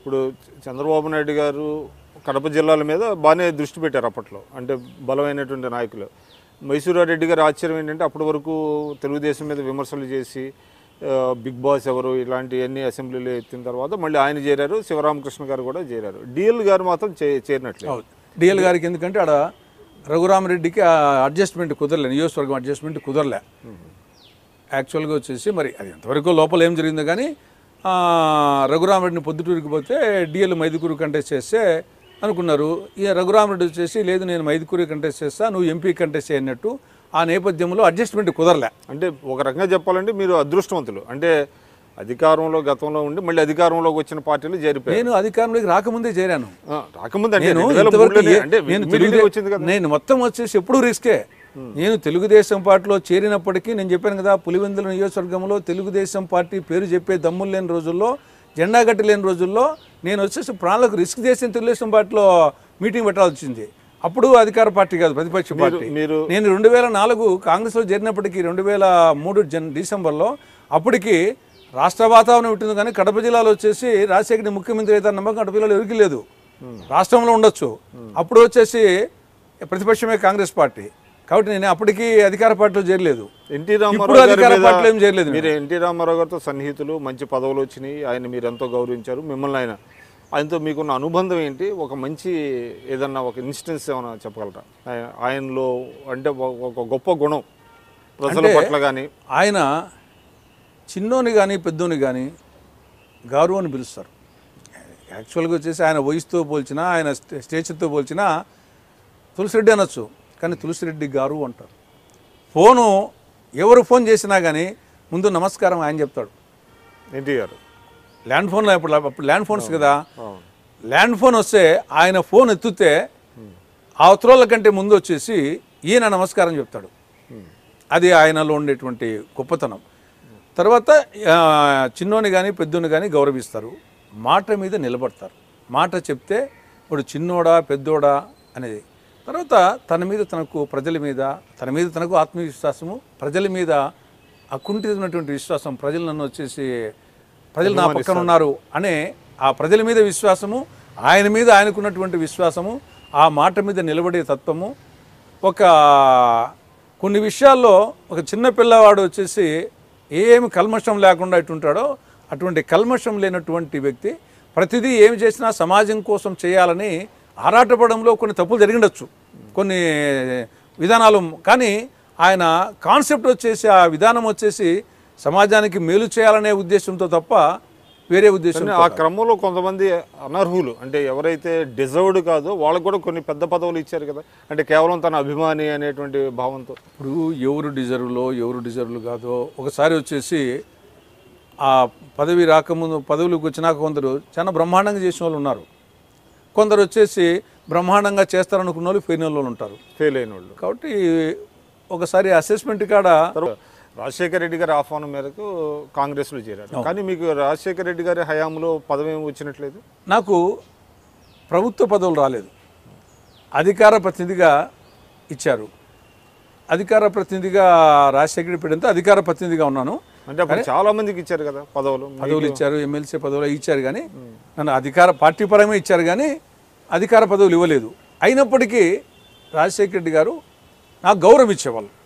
ఇప్పుడు చంద్రబాబు నాయుడు గారు కడప జిల్లాల మీద బాగానే దృష్టి పెట్టారు అప్పట్లో, అంటే బలమైనటువంటి నాయకులు. మైసూరారెడ్డి గారు ఆశ్చర్యం ఏంటంటే అప్పటి వరకు తెలుగుదేశం మీద విమర్శలు చేసి బిగ్ బాస్ ఎవరు ఇలాంటివన్నీ అసెంబ్లీలో ఎత్తిన తర్వాత మళ్ళీ ఆయన చేరారు, శివరామకృష్ణ గారు కూడా చేరారు. డిఎల్ గారు మాత్రం చేరినట్లేదు. డిఎల్ గారికి ఎందుకంటే ఆడ రఘురామరెడ్డికి అడ్జస్ట్మెంట్ కుదరలే, నియోజకవర్గం అడ్జస్ట్మెంట్ కుదరలే. యాక్చువల్గా వచ్చేసి మరి అది ఎంతవరకు లోపల ఏం జరిగిందో కానీ రఘురామరెడ్డిని పొద్దుటూరికి పోతే డిఎల్ మైదుకూరు కంటెస్ట్ చేస్తే అనుకున్నారు. ఇక రఘురామరెడ్డి వచ్చేసి లేదు నేను మైదుకూరు కంటెస్ట్ చేస్తా, నువ్వు ఎంపీ కంటెస్ట్ చేయనట్టు. ఆ నేపథ్యంలో అడ్జస్ట్మెంట్ కుదరలే. అంటే ఒక రకంగా చెప్పాలంటే మీరు అదృష్టవంతులు. అంటే అధికారంలో గతంలో ఉండి మళ్ళీ అధికారంలోకి వచ్చిన పార్టీలు చేరిపోయారు. నేను అధికారంలోకి రాకముందే చేరాను. నేను మొత్తం వచ్చేసి ఎప్పుడూ రిస్కే. నేను తెలుగుదేశం పార్టీలో చేరినప్పటికీ నేను చెప్పాను కదా, పులివెందుల నియోజకవర్గంలో తెలుగుదేశం పార్టీ పేరు చెప్పే దమ్ములు లేని రోజుల్లో, జెండా గట్టి లేని రోజుల్లో నేను వచ్చేసి ప్రాణాలకు రిస్క్ చేసిన తెలుగుదేశం పార్టీలో మీటింగ్ పెట్టాల్సి వచ్చింది. అప్పుడు అధికార పార్టీ కాదు, ప్రతిపక్ష పార్టీ. నేను 2004 కాంగ్రెస్లో చేరినప్పటికీ 2003 డిసెంబర్లో అప్పటికి రాష్ట్ర వాతావరణం ఉంటుంది, కానీ కడప జిల్లాలో వచ్చేసి రాజశేఖర్ ముఖ్యమంత్రి అయితే నమ్మకం కడప జిల్లాలో ఎవరికి లేదు. రాష్ట్రంలో ఉండొచ్చు. అప్పుడు వచ్చేసి ప్రతిపక్షమే కాంగ్రెస్ పార్టీ. కాబట్టి నేను అప్పటికి అధికార పార్టీలో చేరలేదు. ఎన్టీ రామారావు గారితో సన్నిహితులు, మంచి పదవులు వచ్చినాయి, ఆయన మీరు ఎంతో గౌరవించారు. మిమ్మల్ని ఆయనతో మీకున్న అనుబంధం ఏంటి? ఒక మంచి ఏదన్నా ఒక ఇన్స్టెన్స్ ఏమైనా చెప్పగలరా ఆయనలో? అంటే ఒక గొప్ప గుణం ప్రజల పట్ల కానీ. ఆయన చిన్నోని కానీ పెద్దోని కానీ గారు అని పిలుస్తారు. యాక్చువల్గా వచ్చేసి ఆయన వయసుతో పోల్చినా, ఆయన స్టేచర్తో పోల్చినా తులసిరెడ్డి అనొచ్చు, కానీ తులసిరెడ్డి గారు అంటారు. ఫోను ఎవరు ఫోన్ చేసినా కానీ ముందు నమస్కారం ఆయన చెప్తాడు. ఎన్టీ గారు ల్యాండ్ ఫోన్లో అప్పుడు ల్యాండ్ ఫోన్స్ కదా, ల్యాండ్ ఫోన్ వస్తే ఆయన ఫోన్ ఎత్తుతే అవతల కంటే ముందు వచ్చేసి ఈయన నమస్కారం చెప్తాడు. అది ఆయనలో ఉండేటువంటి గొప్పతనం. తర్వాత చిన్నోని కానీ పెద్దోని కానీ గౌరవిస్తారు, మాట మీద నిలబడతారు. మాట చెప్తే ఇప్పుడు చిన్నోడా పెద్దోడా అనేది. తర్వాత తన మీద తనకు ప్రజల మీద తనకు ఆత్మవిశ్వాసము, ప్రజల మీద అకుంఠితమైనటువంటి విశ్వాసం. ప్రజలు నన్ను వచ్చేసి ప్రజలు నా పక్కన ఉన్నారు అనే ఆ ప్రజల మీద విశ్వాసము, ఆయన మీద ఆయనకున్నటువంటి విశ్వాసము, ఆ మాట మీద నిలబడే తత్వము. కొన్ని విషయాల్లో ఒక చిన్న పిల్లవాడు వచ్చేసి ఏమి కల్మషం లేకుండా ఇటుంటాడో అటువంటి కల్మషం లేనటువంటి వ్యక్తి. ప్రతిదీ ఏమి చేసినా సమాజం కోసం చేయాలని ఆరాటపడంలో కొన్ని తప్పులు జరిగిండొచ్చు, కొన్ని విధానాలు. కానీ ఆయన కాన్సెప్ట్ వచ్చేసి, ఆ విధానం వచ్చేసి సమాజానికి మేలు చేయాలనే ఉద్దేశంతో తప్ప వేరే ఉద్దేశం. ఆ క్రమంలో కొంతమంది అనర్హులు, అంటే ఎవరైతే డిజర్వ్డ్ కాదో వాళ్ళకు కూడా కొన్ని పెద్ద పదవులు ఇచ్చారు కదా, అంటే కేవలం తన అభిమాని అనేటువంటి భావంతో. ఇప్పుడు ఎవరు డిజర్వ్లు కాదో ఒకసారి వచ్చేసి ఆ పదవి రాకముందు పదవులకు వచ్చినాక కొందరు చాలా బ్రహ్మాండంగా చేసిన వాళ్ళు ఉన్నారు, కొందరు వచ్చేసి బ్రహ్మాండంగా చేస్తారనుకున్న వాళ్ళు ఫెయిల్ అయిన వాళ్ళు ఉంటారు, ఫెయిల్ అయిన వాళ్ళు. కాబట్టి ఒకసారి అసెస్మెంట్ కాడ రాజశేఖర రెడ్డి గారి ఆహ్వానం మేరకు కాంగ్రెస్లో చేరారు. కానీ మీకు రాజశేఖర రెడ్డి గారి హయాంలో పదవి ఏమి వచ్చినట్లేదు? నాకు ప్రభుత్వ పదవులు రాలేదు, అధికార ప్రతినిధిగా ఇచ్చారు. అధికార ప్రతినిధిగా రాజశేఖర రెడ్డి పెడితే అధికార ప్రతినిధిగా ఉన్నాను. అంటే అప్పుడు చాలా మందికి ఇచ్చారు కదా పదవులు ఇచ్చారు, ఎమ్మెల్సీ పదవులు ఇచ్చారు, కానీ నన్ను అధికార పార్టీ పరంగా ఇచ్చారు, కానీ అధికార పదవులు ఇవ్వలేదు. అయినప్పటికీ రాజశేఖర రెడ్డి గారు నాకు గౌరవం ఇచ్చేవాళ్ళు.